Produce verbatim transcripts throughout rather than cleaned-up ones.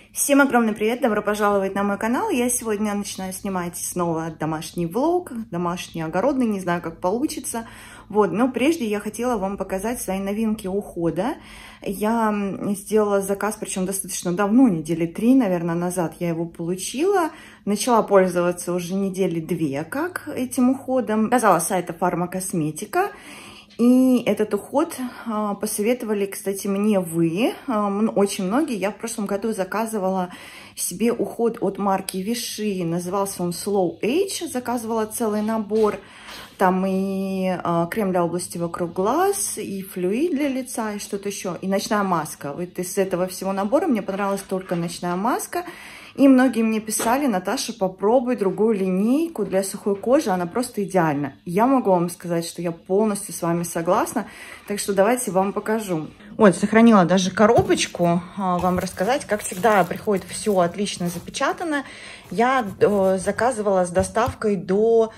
Всем огромный привет, добро пожаловать на мой канал. Я сегодня начинаю снимать снова домашний влог, домашний огородный, не знаю, как получится. Вот, но прежде я хотела вам показать свои новинки ухода. Я сделала заказ, причем достаточно давно, недели три, наверное, назад я его получила. Начала пользоваться уже недели две, как этим уходом. Заказала с сайта Фармакосметика. И этот уход а, посоветовали, кстати, мне вы, а, очень многие. Я в прошлом году заказывала себе уход от марки Vichy, назывался он Slow Age, заказывала целый набор. Там и а, крем для области вокруг глаз, и флюид для лица, и что-то еще, и ночная маска. Вот из этого всего набора мне понравилась только ночная маска. И многие мне писали: Наташа, попробуй другую линейку для сухой кожи, она просто идеальна. Я могу вам сказать, что я полностью с вами согласна, так что давайте вам покажу. Вот, сохранила даже коробочку, вам рассказать. Как всегда, приходит все отлично запечатано. Я заказывала с доставкой до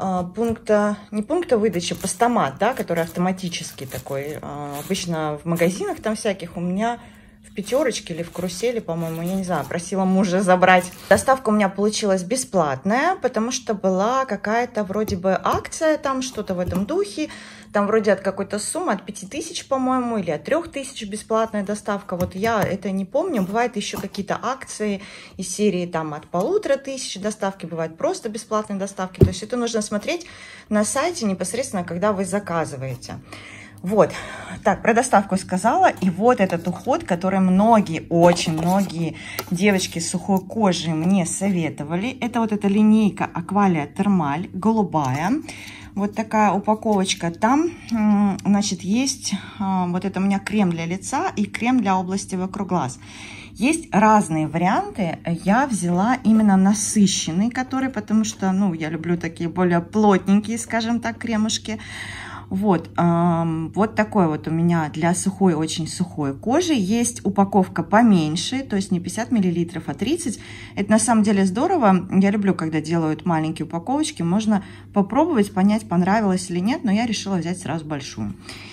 пункта, не пункта выдачи, постамат, да, который автоматический такой. Обычно в магазинах там всяких у меня... в пятерочке или в карусели, по-моему, я не знаю, просила мужа забрать. Доставка у меня получилась бесплатная, потому что была какая-то вроде бы акция, там что-то в этом духе. Там вроде от какой-то суммы, от пяти тысяч, по-моему, или от трёх тысяч бесплатная доставка. Вот я это не помню. Бывают еще какие-то акции из серии там от полутора тысяч доставки, бывают просто бесплатные доставки. То есть это нужно смотреть на сайте непосредственно, когда вы заказываете. Вот, так, про доставку сказала. И вот этот уход, который многие, очень многие девочки с сухой кожей мне советовали. Это вот эта линейка Aqualia Thermal, голубая. Вот такая упаковочка. Там, значит, есть вот это у меня крем для лица и крем для области вокруг глаз. Есть разные варианты. Я взяла именно насыщенный, который, потому что, ну, я люблю такие более плотненькие, скажем так, кремушки. Вот, эм, вот такой вот у меня для сухой, очень сухой кожи. Есть упаковка поменьше, то есть не пятьдесят миллилитров, а тридцать. Это на самом деле здорово. Я люблю, когда делают маленькие упаковочки. Можно попробовать, понять, понравилось или нет, но я решила взять сразу большую.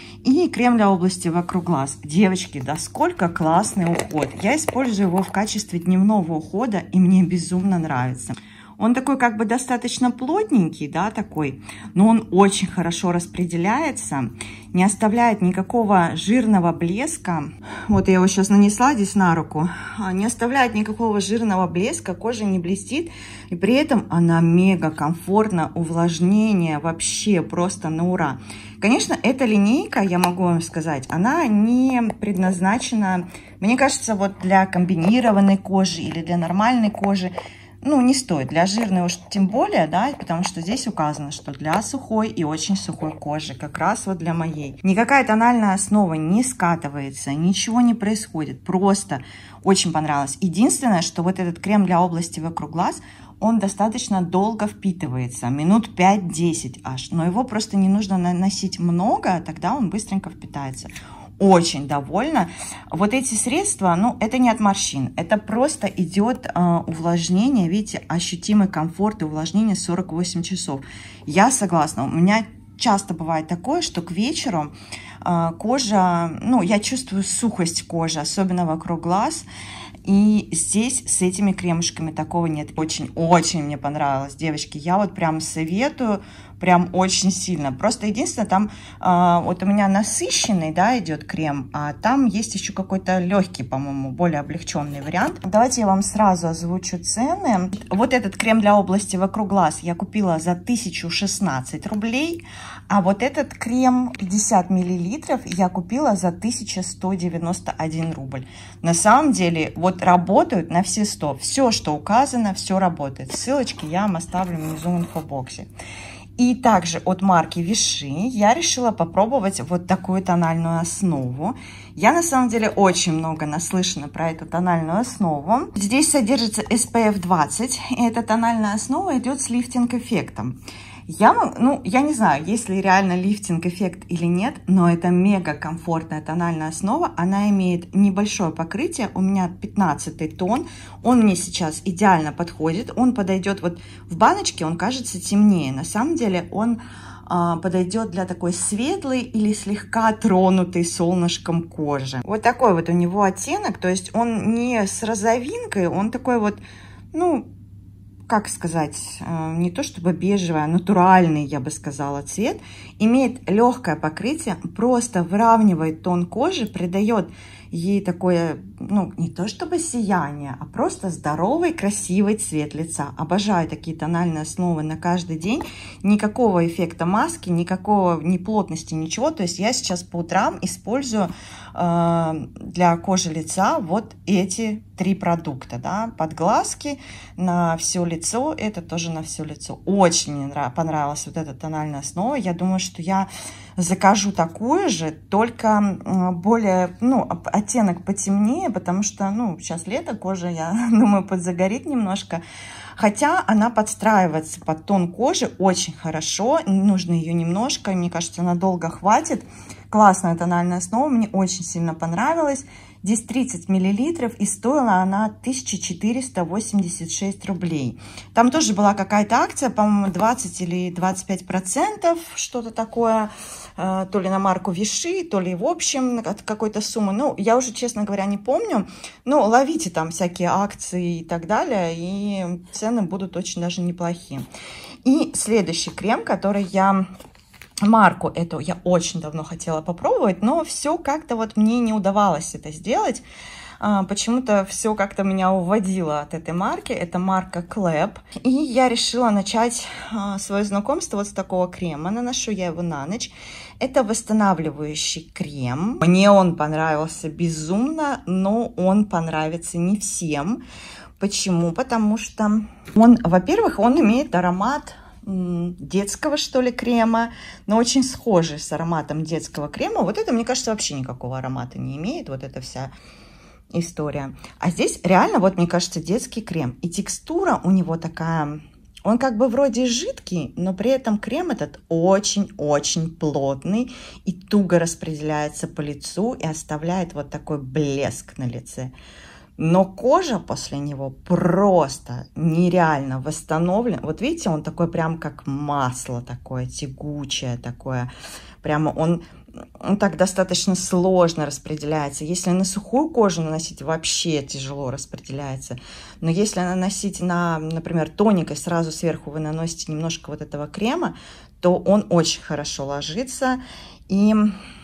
И крем для области вокруг глаз. Девочки, да сколько классный уход. Я использую его в качестве дневного ухода, и мне безумно нравится. Он такой как бы достаточно плотненький, да, такой, но он очень хорошо распределяется, не оставляет никакого жирного блеска. Вот я его сейчас нанесла здесь на руку. Не оставляет никакого жирного блеска, кожа не блестит, и при этом она мега комфортна, увлажнение вообще просто на ура. Конечно, эта линейка, я могу вам сказать, она не предназначена, мне кажется, вот для комбинированной кожи или для нормальной кожи. Ну, не стоит. Для жирной уж тем более, да, потому что здесь указано, что для сухой и очень сухой кожи, как раз вот для моей. Никакая тональная основа не скатывается, ничего не происходит, просто очень понравилось. Единственное, что вот этот крем для области вокруг глаз, он достаточно долго впитывается, минут пять-десять аж, но его просто не нужно наносить много, тогда он быстренько впитается. Очень довольна. Вот эти средства, ну, это не от морщин, это просто идет э, увлажнение, видите, ощутимый комфорт и увлажнение сорок восемь часов. Я согласна, у меня часто бывает такое, что к вечеру э, кожа, ну, я чувствую сухость кожи, особенно вокруг глаз. И здесь с этими кремушками такого нет. Очень-очень мне понравилось, девочки. Я вот прям советую, прям очень сильно. Просто единственное, там э, вот у меня насыщенный, да, идет крем, а там есть еще какой-то легкий, по-моему, более облегченный вариант. Давайте я вам сразу озвучу цены. Вот этот крем для области вокруг глаз я купила за тысячу шестнадцать рублей, а вот этот крем пятьдесят миллилитров я купила за тысячу сто девяносто один рубль. На самом деле, вот работают на все сто. Все, что указано, все работает. Ссылочки я вам оставлю внизу в инфобоксе. И также от марки Vichy я решила попробовать вот такую тональную основу. Я на самом деле очень много наслышана про эту тональную основу. Здесь содержится эс пэ эф двадцать, и эта тональная основа идет с лифтинг-эффектом. Я, ну, я не знаю, есть ли реально лифтинг-эффект или нет, но это мега комфортная тональная основа. Она имеет небольшое покрытие, у меня пятнадцатый тон, он мне сейчас идеально подходит. Он подойдет вот в баночке, он кажется темнее. На самом деле он подойдет для такой светлой или слегка тронутой солнышком кожи. Вот такой вот у него оттенок, то есть он не с розовинкой, он такой вот, ну, как сказать, не то чтобы бежевый, а натуральный, я бы сказала, цвет. Имеет легкое покрытие, просто выравнивает тон кожи, придает ей такое, ну, не то чтобы сияние, а просто здоровый, красивый цвет лица. Обожаю такие тональные основы на каждый день. Никакого эффекта маски, никакого ни плотности, ничего. То есть я сейчас по утрам использую э, для кожи лица вот эти три продукта, да, под глазки, на все лицо, это тоже на все лицо. Очень мне понравилась вот эта тональная основа. Я думаю, что я закажу такую же, только более, ну, оттенок потемнее, потому что, ну, сейчас лето, кожа, я думаю, подзагорит немножко. Хотя она подстраивается под тон кожи очень хорошо, нужно ее немножко, мне кажется, надолго хватит. Классная тональная основа, мне очень сильно понравилась. Здесь тридцать миллилитров, и стоила она тысяча четыреста восемьдесят шесть рублей. Там тоже была какая-то акция, по-моему, двадцать или двадцать пять процентов, что-то такое, то ли на марку Виши, то ли в общем от какой-то суммы. Ну, я уже, честно говоря, не помню. Но ловите там всякие акции и так далее, и цены будут очень даже неплохие. И следующий крем, который я... Марку эту я очень давно хотела попробовать, но все как-то вот мне не удавалось это сделать. Почему-то все как-то меня уводило от этой марки. Это марка Клэп. И я решила начать свое знакомство вот с такого крема. Наношу я его на ночь. Это восстанавливающий крем. Мне он понравился безумно, но он понравится не всем. Почему? Потому что он, во-первых, он имеет аромат детского, что ли, крема, но очень схожий с ароматом детского крема. Вот это, мне кажется, вообще никакого аромата не имеет, вот эта вся история. А здесь реально, вот, мне кажется, детский крем. И текстура у него такая, он как бы вроде жидкий, но при этом крем этот очень-очень плотный и туго распределяется по лицу и оставляет вот такой блеск на лице. Но кожа после него просто нереально восстановлена. Вот видите, он такой прям как масло такое, тягучее такое. Прямо он, он так достаточно сложно распределяется. Если на сухую кожу наносить, вообще тяжело распределяется. Но если наносить на, например, тоник, и сразу сверху вы наносите немножко вот этого крема, то он очень хорошо ложится. И...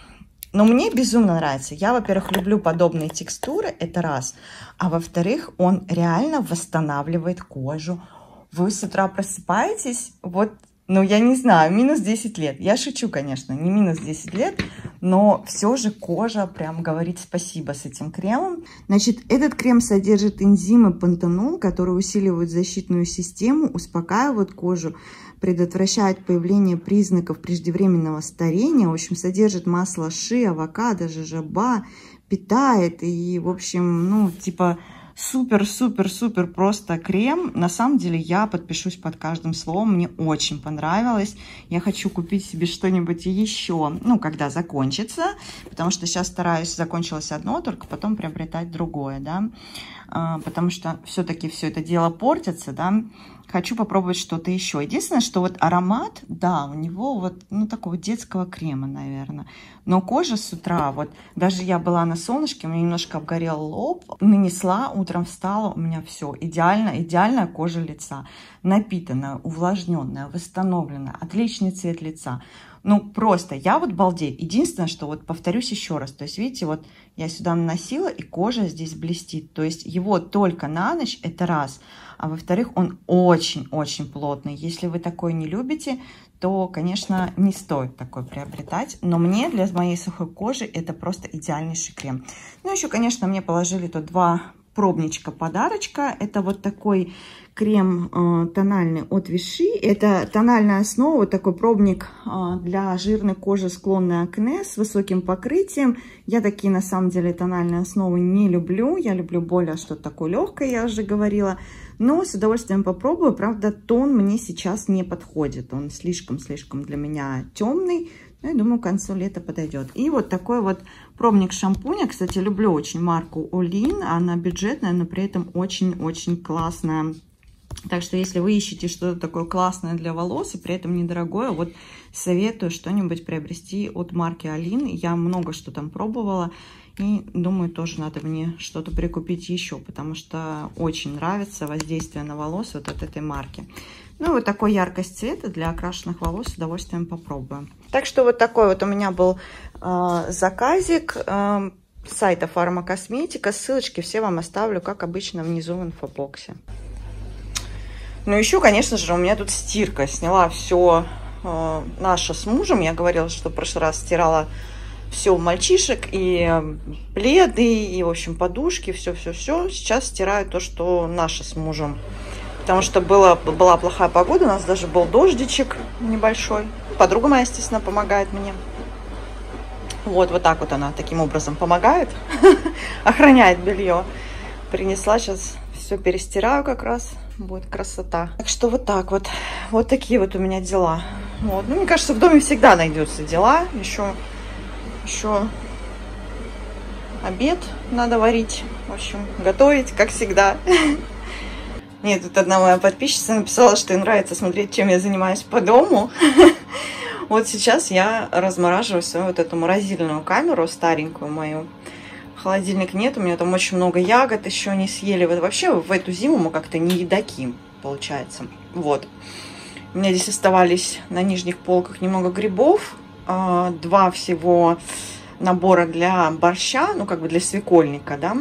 Но мне безумно нравится. Я, во-первых, люблю подобные текстуры, это раз. А во-вторых, он реально восстанавливает кожу. Вы с утра просыпаетесь, вот, ну, я не знаю, минус десять лет. Я шучу, конечно, не минус десять лет, но все же кожа прям говорит спасибо с этим кремом. Значит, этот крем содержит энзимы пантенол, которые усиливают защитную систему, успокаивают кожу, предотвращает появление признаков преждевременного старения, в общем, содержит масло ши, авокадо, жожоба, питает и, в общем, ну, типа, супер-супер-супер просто крем. На самом деле я подпишусь под каждым словом, мне очень понравилось. Я хочу купить себе что-нибудь еще, ну, когда закончится, потому что сейчас стараюсь, закончилось одно, только потом приобретать другое, да, потому что все-таки все это дело портится, да. Хочу попробовать что-то еще. Единственное, что вот аромат, да, у него вот, ну, такого детского крема, наверное. Но кожа с утра, вот, даже я была на солнышке, у меня немножко обгорел лоб, нанесла, утром встала, у меня все, идеально, идеальная кожа лица. Напитанная, увлажненная, восстановленная, отличный цвет лица. Ну, просто, я вот балдею. Единственное, что вот повторюсь еще раз. То есть, видите, вот я сюда наносила, и кожа здесь блестит. То есть, его только на ночь, это раз. А во-вторых, он очень-очень плотный. Если вы такой не любите, то, конечно, не стоит такой приобретать. Но мне, для моей сухой кожи, это просто идеальнейший крем. Ну, еще, конечно, мне положили тут два пробничка подарочка. Это вот такой крем э, тональный от Виши. Это тональная основа, вот такой пробник э, для жирной кожи, склонной акне, с высоким покрытием. Я такие, на самом деле, тональные основы не люблю. Я люблю более что-то такое легкое, я уже говорила. Но с удовольствием попробую. Правда, тон мне сейчас не подходит. Он слишком-слишком для меня темный. Ну, я думаю, к концу лета подойдет. И вот такой вот пробник шампуня. Кстати, люблю очень марку Олин. Она бюджетная, но при этом очень-очень классная Так что, если вы ищете что-то такое классное для волос и при этом недорогое, вот советую что-нибудь приобрести от марки Алин. Я много что там пробовала и думаю, тоже надо мне что-то прикупить еще, потому что очень нравится воздействие на волосы вот от этой марки. Ну, вот такой яркость цвета для окрашенных волос с удовольствием попробуем. Так что вот такой вот у меня был э, заказик э, сайта Фармакосметика. Ссылочки все вам оставлю, как обычно, внизу в инфобоксе. Ну, еще, конечно же, у меня тут стирка. Сняла все э, наше с мужем. Я говорила, что в прошлый раз стирала все у мальчишек. И пледы, и, в общем, подушки. Все-все-все. Сейчас стираю то, что наше с мужем. Потому что было, была плохая погода. У нас даже был дождичек небольшой. Подруга моя, естественно, помогает мне. Вот, вот так вот она таким образом помогает. Охраняет белье. Принесла сейчас... Все перестираю как раз, будет красота. Так что вот так вот, вот такие вот у меня дела. Вот. Ну, мне кажется, в доме всегда найдутся дела. Еще, еще обед надо варить, в общем, готовить, как всегда. Мне тут одна моя подписчица написала, что ей нравится смотреть, чем я занимаюсь по дому. Вот сейчас я размораживаю свою вот эту морозильную камеру, старенькую мою. Холодильник нет, у меня там очень много ягод еще не съели. Вот вообще в эту зиму мы как-то не едоки, получается. Вот. У меня здесь оставались на нижних полках немного грибов. Два всего набора для борща, ну как бы для свекольника, да.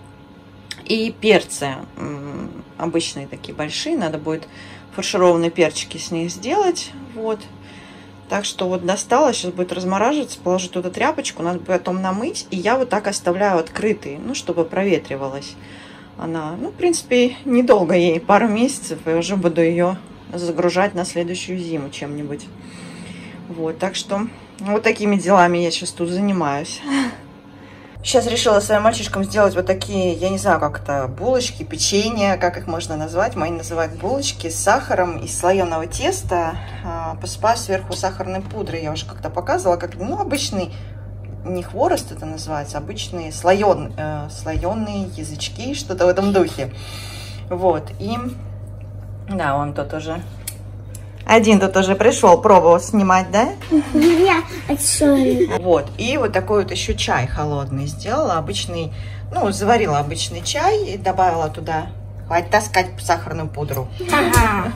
И перцы обычные такие большие. Надо будет фаршированные перчики с них сделать. Вот. Так что вот достала, сейчас будет размораживаться, положу туда тряпочку, надо потом намыть. И я вот так оставляю открытой, ну, чтобы проветривалась она. Ну, в принципе, недолго ей, пару месяцев, и уже буду ее загружать на следующую зиму чем-нибудь. Вот, так что вот такими делами я сейчас тут занимаюсь. Сейчас решила своим мальчишкам сделать вот такие, я не знаю, как это, булочки, печенье, как их можно назвать. Мои называют булочки с сахаром из слоеного теста. Посыпаю сверху сахарной пудрой. Я уже как-то показывала, как, ну, обычный, не хворост это называется, обычные слоен, э, слоеные язычки, что-то в этом духе. Вот, и, да, он тут уже... Один тут уже пришел, пробовал снимать, да? Я отсюда. Вот, и вот такой вот еще чай холодный сделала, обычный, ну, заварила обычный чай и добавила туда, хватит таскать сахарную пудру. Ага.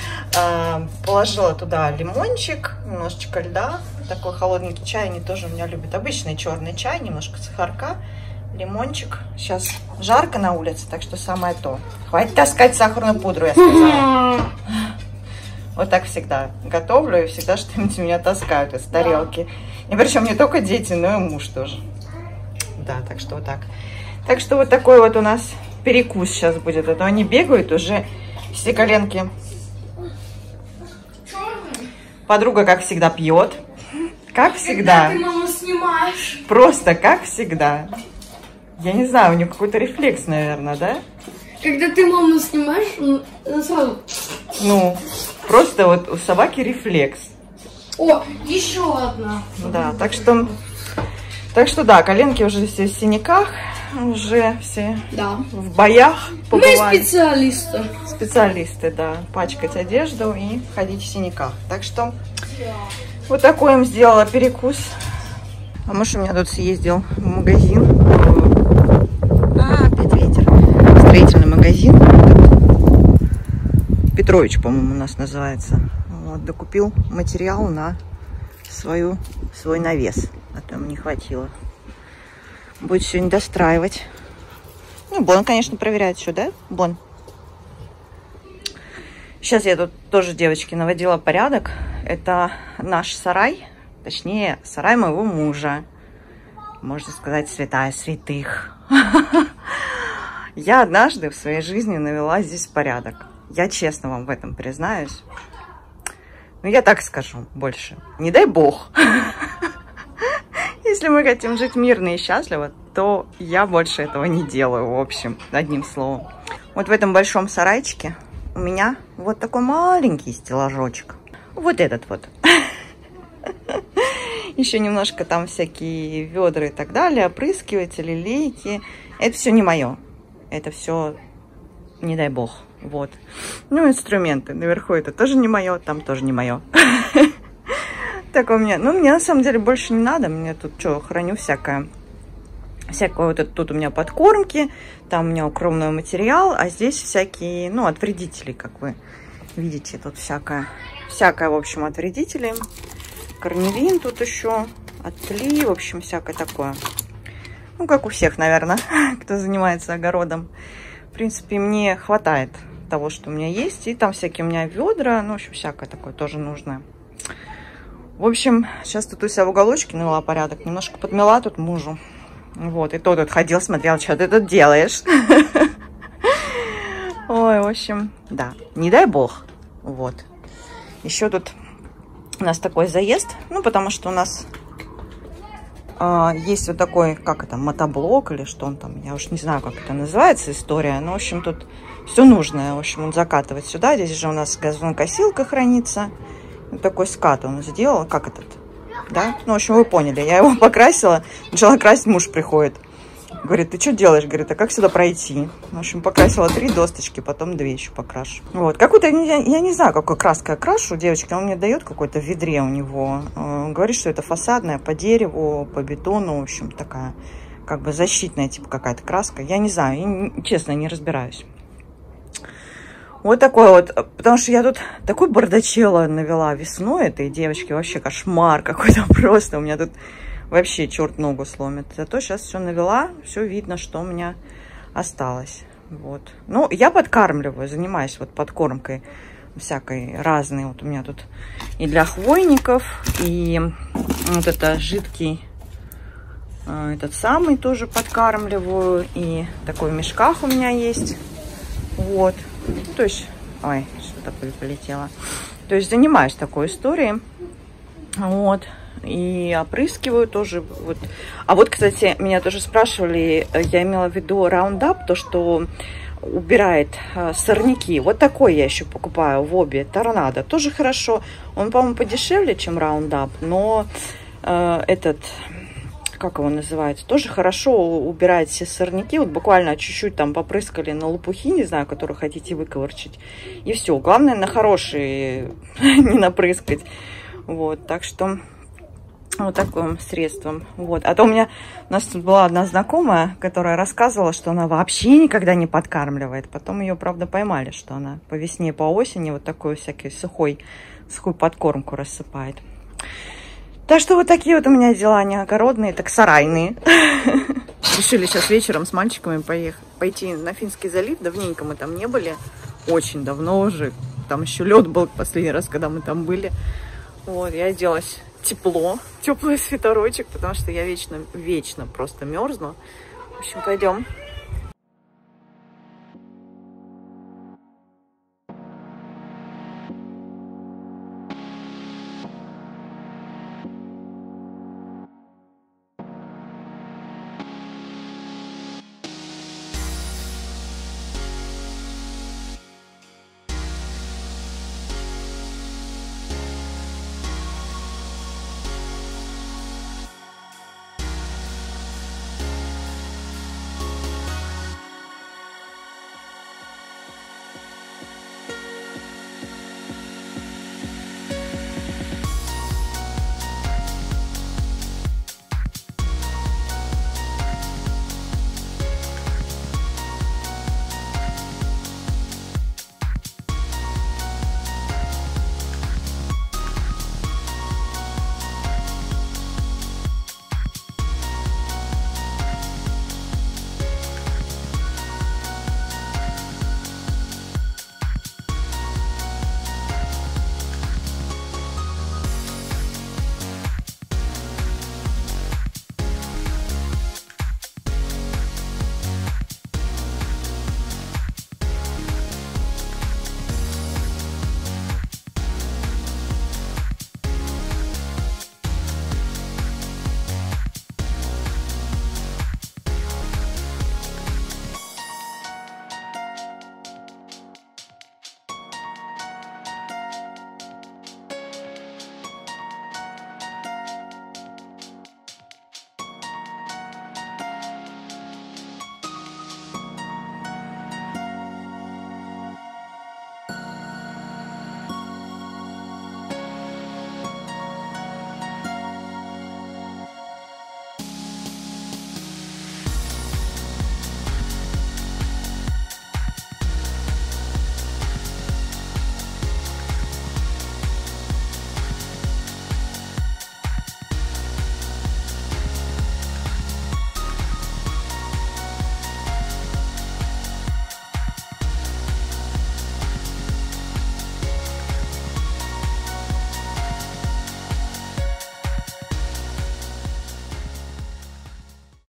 Положила туда лимончик, немножечко льда, такой холодненький чай, они тоже у меня любят. Обычный черный чай, немножко сахарка, лимончик. Сейчас жарко на улице, так что самое то. Хватит таскать сахарную пудру, я сказала. Вот так всегда готовлю, и всегда что-нибудь меня таскают из тарелки. И причем не только дети, но и муж тоже. Да, так что вот так. Так что вот такой вот у нас перекус сейчас будет. А то они бегают уже все коленки. Подруга, как всегда, пьет. Как всегда. Когда ты маму снимаешь? Просто как всегда. Я не знаю, у нее какой-то рефлекс, наверное, да? Когда ты маму снимаешь, сразу... Ну, просто вот у собаки рефлекс. О, еще одна. Да, так что... Так что да, коленки уже все в синяках, уже все да. в боях побывали. Мы специалисты. Специалисты, да. Пачкать одежду и ходить в синяках. Так что вот такой им сделала перекус. А муж у меня тут съездил в магазин. А, опять ветер. Строительный магазин. Петрович, по-моему, у нас называется. Вот, докупил материал на свою, свой навес. А то ему не хватило. Будет сегодня достраивать. Ну, Бон, конечно, проверяет все, да? Бон. Сейчас я тут тоже, девочки, наводила порядок. Это наш сарай. Точнее, сарай моего мужа. Можно сказать, святая святых. Я однажды в своей жизни навела здесь порядок. Я честно вам в этом признаюсь. Ну, я так скажу больше. Не дай бог. Если мы хотим жить мирно и счастливо, то я больше этого не делаю, в общем, одним словом. Вот в этом большом сарайчике у меня вот такой маленький стеллажочек. Вот этот вот. Еще немножко там всякие ведра и так далее, опрыскиватели, лейки. Это все не мое. Это все не дай бог. Вот. Ну, инструменты. Наверху это тоже не мое, там тоже не мое. Так у меня. Ну, мне на самом деле больше не надо. Мне тут что, храню всякое. Всякое вот это. Тут у меня подкормки, там у меня укромный материал, а здесь всякие, ну, от вредителей, как вы видите, тут всякое. Всякое, в общем, от вредителей. Корневин тут еще, от тли, в общем, всякое такое. Ну, как у всех, наверное, кто занимается огородом. В принципе, мне хватает того, что у меня есть. И там всякие у меня ведра, ну, в общем, всякое такое тоже нужное. В общем, сейчас тут у себя в уголочке навела порядок. Немножко подмела тут мужу. Вот, и тот тут ходил, смотрел, что ты тут делаешь. Ой, в общем, да, не дай бог. Вот. Еще тут у нас такой заезд. Ну, потому что у нас э, есть вот такой, как это, мотоблок или что он там. Я уж не знаю, как это называется, история. Но, в общем, тут все нужное. В общем, он закатывает сюда. Здесь же у нас газонокосилка хранится. Вот такой скат он сделал. Как этот? Да? Ну, в общем, вы поняли. Я его покрасила. Начала красить, муж приходит. Говорит, ты что делаешь? Говорит, а как сюда пройти? В общем, покрасила три досточки, потом две еще покрашу. Вот. Какую-то, я, я не знаю, какой краской я крашу. Девочки, он мне дает какой-то в ведре у него. Он говорит, что это фасадная, по дереву, по бетону. В общем, такая, как бы защитная, типа, какая-то краска. Я не знаю, я, честно, не разбираюсь. Вот такой вот, потому что я тут такой бардачело навела весной этой девочки, вообще кошмар какой-то просто, у меня тут вообще черт ногу сломит. Зато сейчас все навела, все видно, что у меня осталось. Вот. Ну, я подкармливаю, занимаюсь вот подкормкой всякой разной. Вот у меня тут и для хвойников, и вот это жидкий, этот самый тоже подкармливаю, и такой в мешках у меня есть. Вот. То есть, ой, что-то полетело. То есть занимаюсь такой историей. Вот. И опрыскиваю тоже. Вот. А вот, кстати, меня тоже спрашивали, я имела в виду Roundup, то, что убирает э, сорняки. Вот такой я еще покупаю в обе. Торнадо. Тоже хорошо. Он, по-моему, подешевле, чем Roundup, но э, этот... как его называется, тоже хорошо убирает все сорняки. Вот буквально чуть-чуть там попрыскали на лопухи, не знаю, которые хотите выковырчить. И все. Главное на хорошие не напрыскать. Вот, так что вот таким средством. Вот. А то у меня, у нас тут была одна знакомая, которая рассказывала, что она вообще никогда не подкармливает. Потом ее, правда, поймали, что она по весне, по осени вот такой всякий сухой, сухую подкормку рассыпает. Так что вот такие вот у меня дела, не огородные, так сарайные. Решили сейчас вечером с мальчиками поехать, пойти на Финский залив. Давненько мы там не были. Очень давно уже. Там еще лед был последний раз, когда мы там были. Вот, я оделась тепло, теплый свитерочек, потому что я вечно, вечно просто мерзну. В общем, пойдем.